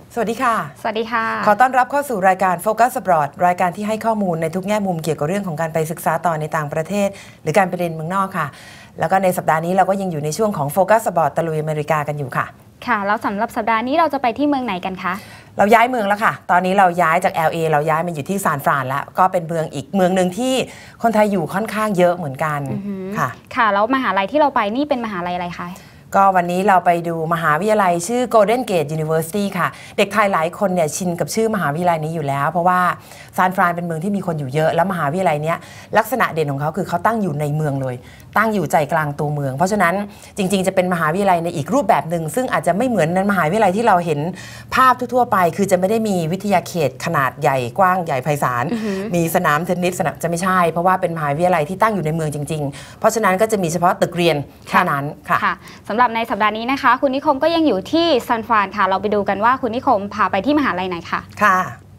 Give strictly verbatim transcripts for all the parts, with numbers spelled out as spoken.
สวัสดีค่ะสวัสดีค่ะขอต้อนรับเข้าสู่รายการ Focus Abroad รายการที่ให้ข้อมูลในทุกแง่มุมเกี่ยวกับเรื่องของการไปศึกษาต่อในต่างประเทศหรือการไปเรียนเมืองนอกค่ะแล้วก็ในสัปดาห์นี้เราก็ยังอยู่ในช่วงของ Focus Abroad ตะลุยอเมริกากันอยู่ค่ะค่ะแล้วสำหรับสัปดาห์นี้เราจะไปที่เมืองไหนกันคะเราย้ายเมืองแล้วค่ะตอนนี้เราย้ายจาก แอล เอ เราย้ายมาอยู่ที่ซานฟรานแล้วก็เป็นเมืองอีกเมืองหนึ่งที่คนไทยอยู่ค่อนข้างเยอะเหมือนกันค่ะค่ะแล้วมหาลัยที่เราไปนี่เป็นมหาลัยอะไรคะก็วันนี้เราไปดูมหาวิทยาลัยชื่อ Golden Gate University ค่ะเด็กไทยหลายคนเนี่ยชินกับชื่อมหาวิทยาลัยนี้อยู่แล้วเพราะว่าซานฟรานเป็นเมืองที่มีคนอยู่เยอะแล้วมหาวิทยาลัยนี้ลักษณะเด่นของเขาคือเขาตั้งอยู่ในเมืองเลยตั้งอยู่ใจกลางตัวเมืองเพราะฉะนั้นจริงๆจะเป็นมหาวิทยาลัยในอีกรูปแบบหนึ่งซึ่งอาจจะไม่เหมือนในมหาวิทยาลัยที่เราเห็นภาพทั่วๆไปคือจะไม่ได้มีวิทยาเขตขนาดใหญ่กว้างใหญ่ไพศาล มีสนามเทนนิสสนามจะไม่ใช่เพราะว่าเป็นมหาวิทยาลัยที่ตั้งอยู่ในเมืองจริงๆเพราะฉะนั้นก็จะมีเฉพาะตึกเรียนแค่นั้นค่ะสำหรับในสัปดาห์นี้นะคะคุณนิคมก็ยังอยู่ที่ซานฟรานค่ะเราไปดูกันว่าคุณนิคมพาไปที่มหาลัยไหนค่ะค่ะ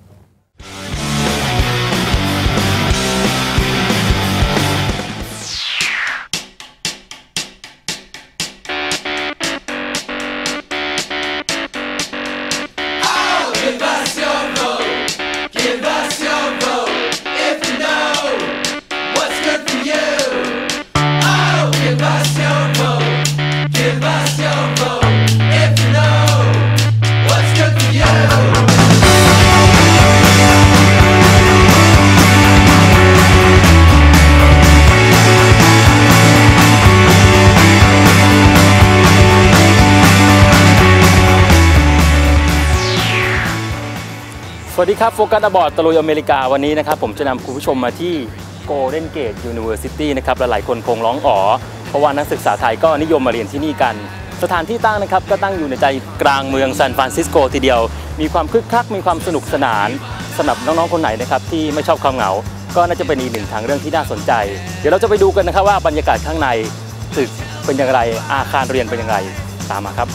สวัสดีครับโฟกัสอบอร์ดตะลุยอเมริกาวันนี้นะครับผมจะนำคุณผู้ชมมาที่ Golden Gate University นะครับหลายๆคนคงร้องอ๋อเพราะว่านักศึกษาไทยก็นิยมมาเรียนที่นี่กันสถานที่ตั้งนะครับก็ตั้งอยู่ในใจกลางเมืองซานฟรานซิสโกทีเดียวมีความคึกคักมีความสนุกสนานสำหรับน้องๆคนไหนนะครับที่ไม่ชอบความเหงาก็น่าจะเป็นอีกหนึ่งทางเรื่องที่น่าสนใจเดี๋ยวเราจะไปดูกันนะครับว่าบรรยากาศข้างในตึกเป็นอย่างไรอาคารเรียนเป็นอย่างไรตามมาครับ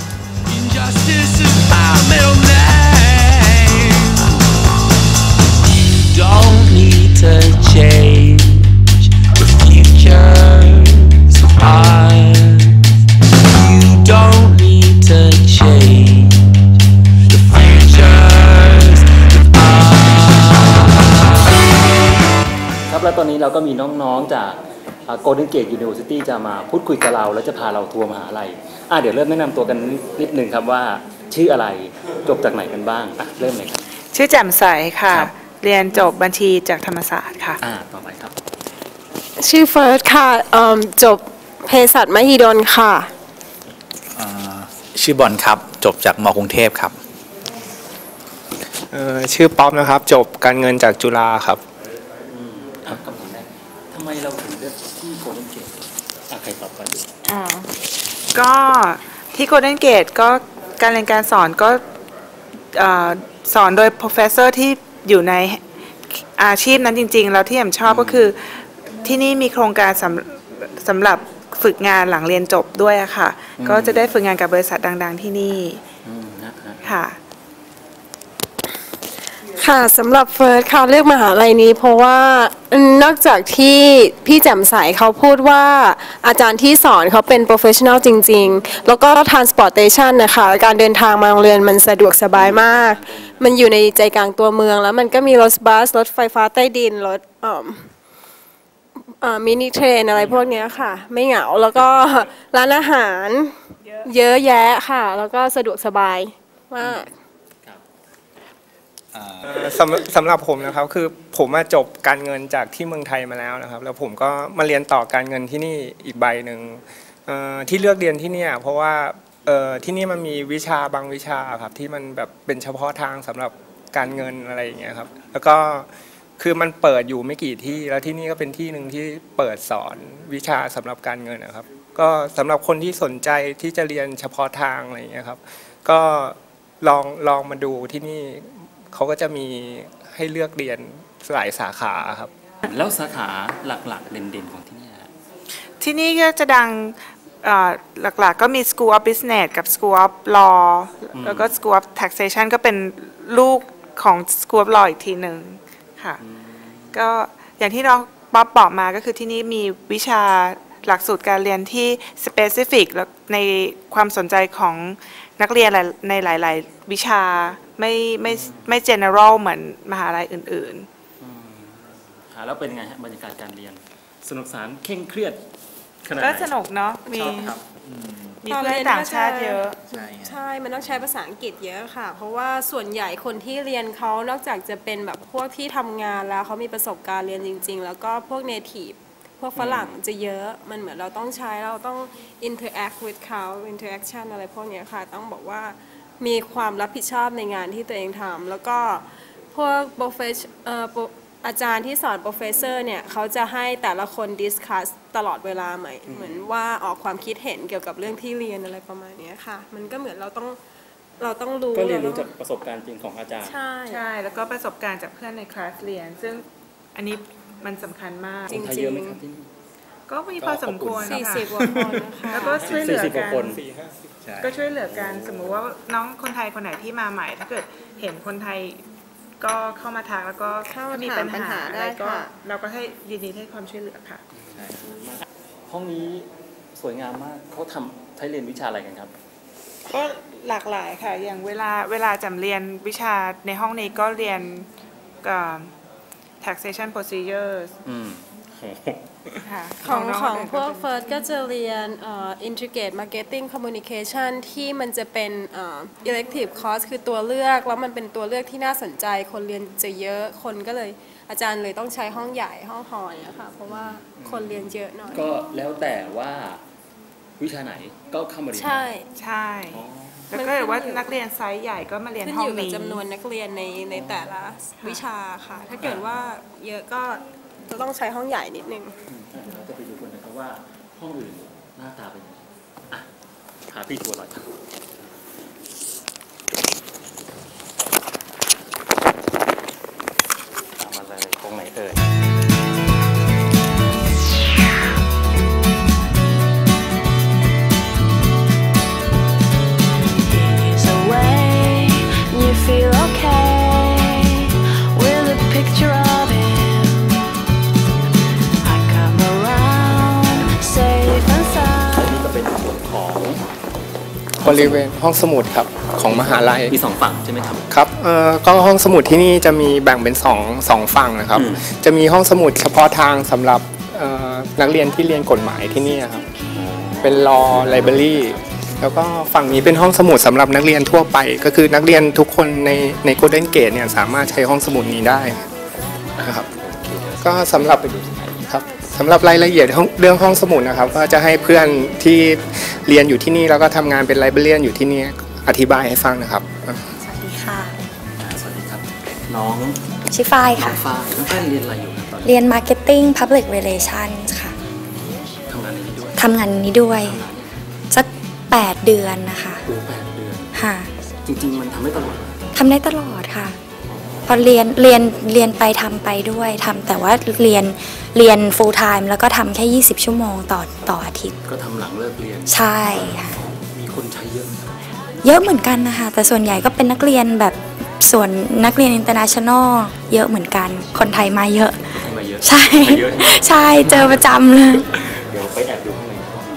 Don't need to change the futures of ours. You don't need to change the futures of ours. ครับและตอนนี้เราก็มีน้องๆจาก Golden Gate University จะมาพูดคุยกับเราและจะพาเราทัวร์มหาลัยอ่ะเดี๋ยวเริ่มแนะนำตัวกันนิดนึงครับว่าชื่ออะไรจบจากไหนกันบ้างอ่ะเริ่มเลยครับชื่อแจ่มใสค่ะเรียนจบบัญชีจากธรรมศาสตร์ค่ะอ่าต่อไปครับชื่อเฟิร์สค่ะจบเภสัชมหิดลค่ะชื่อบอลครับจบจากม.กรุงเทพครับชื่อป๊อปนะครับจบการเงินจากจุฬาครับคำถามแรกทำไมเราถึงเลือกที่โกลเด้นเกตอ่ะใครตอบก่อนดีอ่าก็ที่โกลเด้นเกตก็การเรียนการสอนก็สอนโดย professor ที่อยู่ในอาชีพนั้นจริงๆแล้วที่แอมชอบก็คือที่นี่มีโครงการสำสำหรับฝึกงานหลังเรียนจบด้วยอะค่ะก็จะได้ฝึกงานกับบริษัทดังๆที่นี่ค่ะค่ะสำหรับเฟิร์สค่ะเลือกมหาลัยนี้เพราะว่านอกจากที่พี่แจ่มใสเขาพูดว่าอาจารย์ที่สอนเขาเป็น professional จริงๆแล้วก็ transportation นะคะการเดินทางมาโรงเรียนมันสะดวกสบายมากมันอยู่ในใจกลางตัวเมืองแล้วมันก็มีรถบัสรถไฟฟ้าใต้ดินรถมินิเทรนอะไรพวกนี้ค่ะไม่เหงาแล้วก็ร้านอาหารเยอะแยะค่ะแล้วก็สะดวกสบายมากสำสำหรับผมนะครับคือผมมาจบการเงินจากที่เมืองไทยมาแล้วนะครับแล้วผมก็มาเรียนต่อการเงินที่นี่อีกใบหนึ่งที่เลือกเรียนที่นี่เพราะว่าที่นี่มันมีวิชาบางวิชาครับที่มันแบบเป็นเฉพาะทางสำหรับการเงินอะไรอย่างเงี้ยครับแล้วก็คือมันเปิดอยู่ไม่กี่ที่แล้วที่นี่ก็เป็นที่หนึ่งที่เปิดสอนวิชาสำหรับการเงินนะครับก็สำหรับคนที่สนใจที่จะเรียนเฉพาะทางอะไรอย่างเงี้ยครับก็ลองลองมาดูที่นี่เขาก็จะมีให้เลือกเรียนหลายสาขาครับแล้วสาขาหลักๆเด่นๆของที่นี่ที่นี่ก็จะดังหลักๆก็มี School of Business กับ School of Law แล้วก็ School of Taxation ก็เป็นลูกของ School of Law อีกทีหนึ่งค่ะก็อย่างที่น้องป๊อปบอกมาก็คือที่นี่มีวิชาหลักสูตรการเรียนที่ specific และในความสนใจของนักเรียนในหลายๆวิชาไม่ไม่ไม่ general เหมือนมหาลัยอื่นๆแล้วเป็นไงฮะบรรยากาศการเรียนสนุกสนานเคร่งเครียดขนาดไหนก็สนุกเนาะมีมีเพื่อนต่างชาติเยอะใช่ใช่มันต้องใช้ภาษาอังกฤษเยอะค่ะเพราะว่าส่วนใหญ่คนที่เรียนเขานอกจากจะเป็นแบบพวกที่ทำงานแล้วเขามีประสบการณ์เรียนจริงๆแล้วก็พวก native พวกฝรั่งจะเยอะมันเหมือนเราต้องใช้เราต้อง interact with เขา interaction อะไรพวกนี้ค่ะต้องบอกว่ามีความรับผิดชอบในงานที่ตัวเองทำแล้วก็พวก profession เอ่ออาจารย์ที่สอน professor เนี่ยเขาจะให้แต่ละคน discuss ตลอดเวลาใหม่เหมือนว่าออกความคิดเห็นเกี่ยวกับเรื่องที่เรียนอะไรประมาณนี้ค่ะมันก็เหมือนเราต้องเราต้องรู้ก็เรียนรู้จากประสบการณ์จริงของอาจารย์ใช่ใช่แล้วก็ประสบการณ์จากเพื่อนในคลาสเรียนซึ่งอันนี้มันสำคัญมากจริงๆก็มีพอสมควรสี่สิบกว่าคนนะคะแล้วก็ช่วยเหลือกันก็ช่วยเหลือกันสมมุติว่าน้องคนไทยคนไหนที่มาใหม่ถ้าเกิดเห็นคนไทยก็เข้ามาทักแล้วก็มีปัญหาอะไรก็เราก็ให้ยินดีให้ความช่วยเหลือค่ะห้องนี้สวยงามมากเขาทำใช้เรียนวิชาอะไรกันครับก็หลากหลายค่ะอย่างเวลาเวลาจำเรียนวิชาในห้องนี้ก็เรียนกับ taxation procedures ของของพวก First ก็จะเรียน integrate marketing communication ที่มันจะเป็น elective course คือตัวเลือกแล้วมันเป็นตัวเลือกที่น่าสนใจคนเรียนจะเยอะคนก็เลยอาจารย์เลยต้องใช้ห้องใหญ่ห้องหอเนี่ยค่ะเพราะว่าคนเรียนเยอะหน่อยก็แล้วแต่ว่าวิชาไหนก็เข้ามาเรียนใช่ใช่แล้วก็ว่านักเรียนไซส์ใหญ่ก็มาเรียนห้องนี้ขึ้นอยู่กับจำนวนนักเรียนในในแต่ละวิชาค่ะถ้าเกิดว่าเยอะก็จะต้องใช้ห้องใหญ่นิดนึงเราจะไปดูกันนะครับว่าห้องอื่นหน้าตาเป็นยังไงอ่ะหาพี่ทัวร์หน่อยตามมาเลยตรงไหนเอ่ยบริเวณห้องสมุดครับของมหาลัยมีสองฝั่งใช่ไหมครับครับเอ่อก็ห้องสมุดที่นี่จะมีแบ่งเป็นสองสองฝั่งนะครับจะมีห้องสมุดเฉพาะทางสำหรับนักเรียนที่เรียนกฎหมายที่นี่ครับเป็น law library แล้วก็ฝั่งนี้เป็นห้องสมุดสำหรับนักเรียนทั่วไปก็คือนักเรียนทุกคนในใน Golden Gate เนี่ยสามารถใช้ห้องสมุดนี้ได้นะครับก็สำหรับครับสำหรับรายละเอียดเรื่องห้องสมุดนะครับก็จะให้เพื่อนที่เรียนอยู่ที่นี่แล้วก็ทำงานเป็นไลบรารีนอยู่ที่นี่อธิบายให้ฟังนะครับสวัสดีค่ะสวัสดีครับน้องชื่อฝ้ายค่ะน้องฝ้ายน้องฝ้ายเรียนอะไรอยู่ครับเรียน Marketing Public Relations ค่ะทำงานนี้ด้วยทำงานนี้ด้วยสักแปดเดือนนะคะโอ้แปดเดือนค่ะจริงๆมันทำได้ตลอดทำได้ตลอดค่ะพอเรียนเรียนเรียนไปทำไปด้วยทำแต่ว่าเรียนเรียน full time แล้วก็ทำแค่ยี่สิบชั่วโมงต่อต่ออาทิตย์ก็ทำหลังเลิกเรียนใช่ค่ะมีคนใช้เยอะเยอะเหมือนกันนะคะแต่ส่วนใหญ่ก็เป็นนักเรียนแบบส่วนนักเรียน international เยอะเหมือนกันคนไทยมาเยอะใช่ใช่เจอประจำเลยเดี๋ยวไปแอบดูข้างใน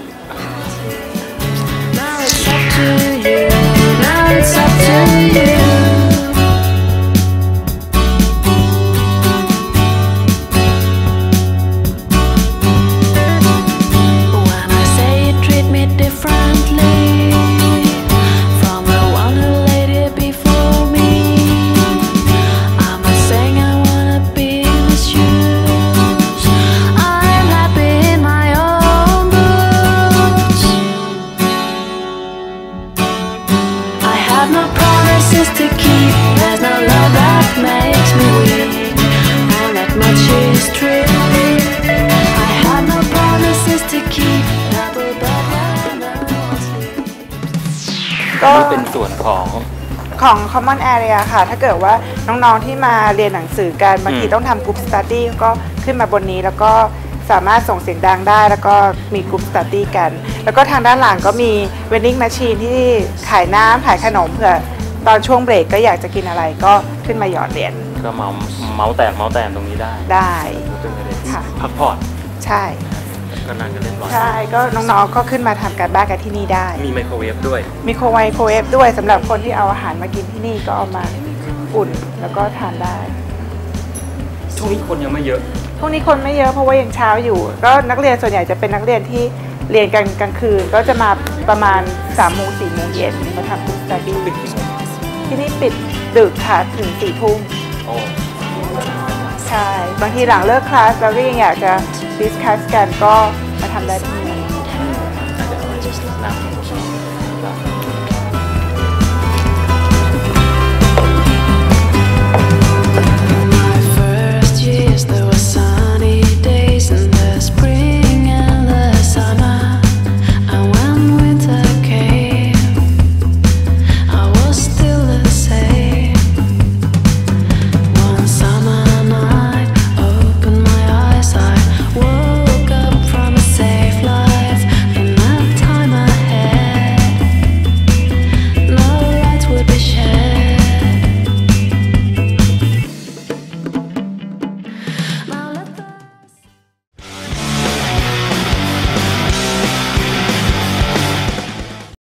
ก็เป็นส่วนของของ common area ค่ะถ้าเกิดว่าน้องๆที่มาเรียนหนังสือกันบางทีต้องทำ group study ก็ขึ้นมาบนนี้แล้วก็สามารถส่งเสียงดังได้แล้วก็มี group study กันแล้วก็ทางด้านหลังก็มี vending machine ที่ขายน้ำขายขนมเผื่อตอนช่วงเบรกก็อยากจะกินอะไรก็ขึ้นมาหยอดเหรียญก็เมาเมาแตกเมาแตกตรงนี้ได้ได้เป็นอะไรที่พักผ่อนใช่ก็นั่งกันเรียบร้อยใช่ก็น้องๆก็ขึ้นมาทำการบ้านกันที่นี่ได้มีไมโครเวฟด้วยมีโครไมโครเวฟด้วยสำหรับคนที่เอาอาหารมากินที่นี่ก็เอามาอุ่นแล้วก็ทานได้ช่วงนี้คนยังไม่เยอะพวกนี้คนไม่เยอะเพราะว่ายังเช้าอยู่ก็นักเรียนส่วนใหญ่จะเป็นนักเรียนที่เรียนกันกลางคืนก็จะมาประมาณสามโมงสี่โมงเย็นมาทำสตัดดี้ปิดกี่โมงที่นี่ปิดดึกค่ะถึงสี่ทุ่มโอ้ใช่บางทีหลังเลิกคลาสเราก็ยังอยากจะดิสคัสกันก็มาทำได้ที่นี่